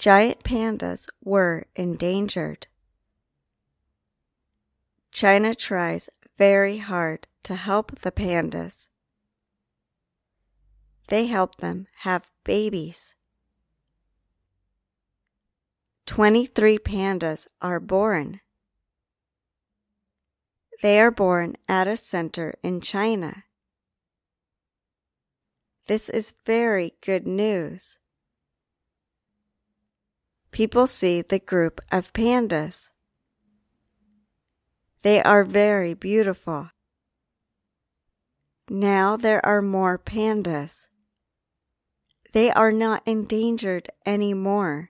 Giant pandas were endangered. China tries very hard to help the pandas. They help them have babies. 23 pandas are born. They are born at a center in China. This is very good news. People see the group of pandas. They are very beautiful. Now there are more pandas. They are not endangered anymore.